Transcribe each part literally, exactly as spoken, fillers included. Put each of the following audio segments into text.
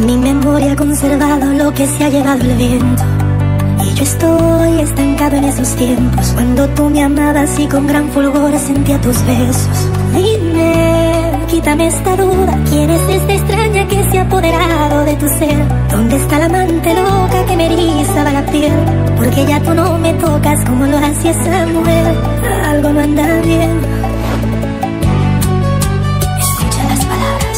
En mi memoria he conservado lo que se ha llevado el viento. Y yo estoy estancado en esos tiempos, cuando tú me amabas y con gran fulgor sentía tus besos. Dime, quítame esta duda, ¿quién es esta extraña que se ha apoderado de tu ser? ¿Dónde está la amante loca que me erizaba la piel? Porque ya tú no me tocas como lo hacía esa mujer. Algo no anda bien. Escucha las palabras.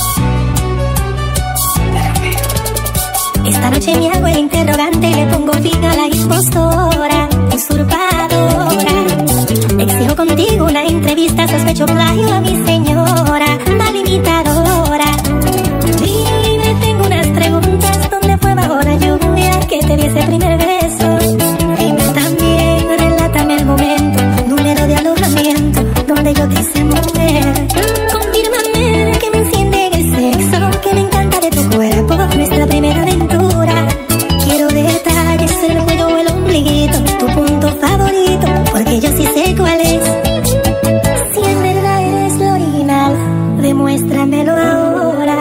Esta noche me hago el interrogante y le pongo fin a la impostora, usurpadora. Exijo contigo una entrevista, sospecho plagio a mi señora, mal imitadora. Dime, tengo unas preguntas, ¿dónde fue bajo la lluvia que te di ese primer beso? Dime también, relátame el momento, número de alojamiento, donde yo te hice mujer. Confírmame que me enciende el sexo, que me encanta de tu cuerpo, nuestra primera aventura. Quiero detalles, el cuello o el ombliguito, tu punto favorito, porque yo sí sé cuál es. Si en verdad eres lo original, demuéstramelo ahora.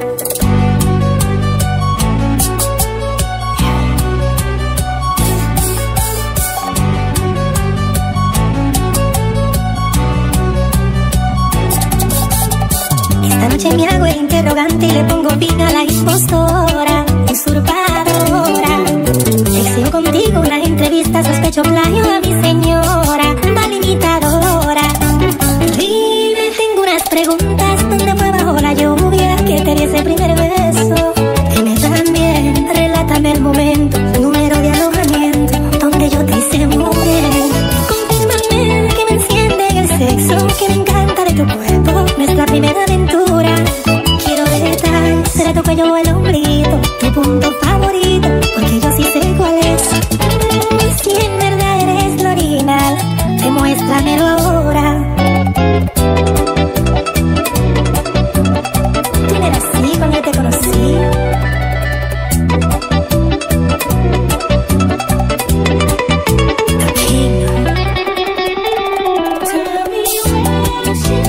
Esta noche me hago el interrogante y le pongo fin a la impostora, usurpadora. Exijo contigo una entrevista, sospecho plagio a mi señora, mal imitadora. Dime, tengo unas preguntas, ¿dónde fue bajo la lluvia que te di ese primer beso? Dime también, relátame el momento, número de alojamiento, donde yo te hice mujer. Confírmame que me enciende el sexo, que me encanta de tu cuerpo, nuestra primera aventura. Quiero detalles, será tu cuello o el ombliguito, tu punto favorito, porque yo sí sé cuál es. Si en verdad eres lo original, demuéstramelo ahora. Tú no eras así cuando yo te conocí. The King. Tell me when you